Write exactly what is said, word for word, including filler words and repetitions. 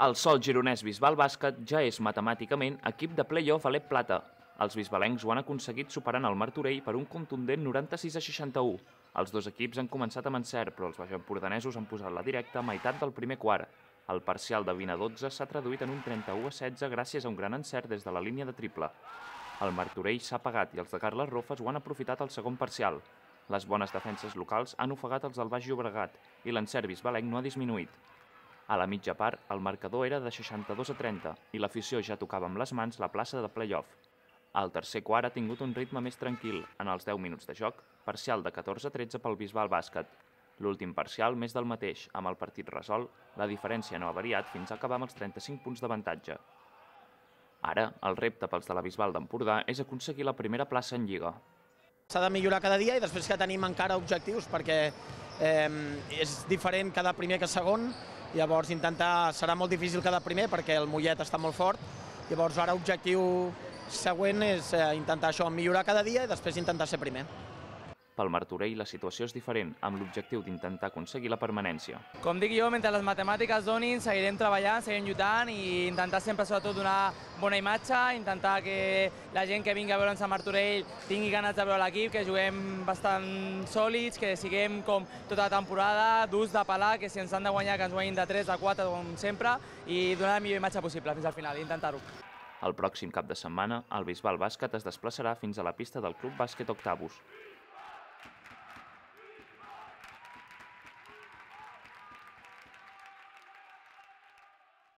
El Sol Gironès Bisbal Bàsquet ja és matemàticament equip de play-off a l'E P Plata. Els bisbalencs ho han aconseguit superant el Martorell per un contundent noranta-sis a seixanta-u. Els dos equips han començat amb encert, però els baixempordanesos han posat la directa a meitat del primer quart. El parcial de vint a dotze s'ha traduït en un trenta-u a setze gràcies a un gran encert des de la línia de triple. El Martorell s'ha apagat i els de Carles Rofes ho han aprofitat al segon parcial. Les bones defenses locals han ofegat els del Baix Llobregat i l'encert bisbalenc no ha disminuït. A la mitja part, el marcador era de seixanta-dos a trenta i l'afició ja tocava amb les mans la plaça de play-off. El tercer quart ha tingut un ritme més tranquil. En els deu minuts de joc, parcial de catorze a tretze pel Bisbal Bàsquet. L'últim parcial més del mateix. Amb el partit resolt, la diferència no ha variat fins a acabar amb els trenta-cinc punts d'avantatge. Ara, el repte pels de la Bisbal d'Empordà és aconseguir la primera plaça en Lliga. S'ha de millorar cada dia i després que tenim encara objectius perquè eh, és diferent cada primer que segon. Llavors intentar, serà molt difícil cada primer perquè el Mollet està molt fort. Llavors ara objectiu següent és intentar això, millorar cada dia i després intentar ser primer. Pel Martorell la situació és diferent, amb l'objectiu d'intentar aconseguir la permanència. Com dic jo, mentre les matemàtiques donin, seguirem treballant, seguirem lluitant i intentar sempre sobretot donar bona imatge, intentar que la gent que vingui a veure'ns a Martorell tingui ganes de veure l'equip, que juguem bastant sòlids, que siguem com tota la temporada, durs de pelar, que si ens han de guanyar que ens guanyin de tres a quatre com sempre i donar la millor imatge possible fins al final, intentar-ho. El pròxim cap de setmana, el Bisbal Bàsquet es desplaçarà fins a la pista del Club Bàsquet Octavus.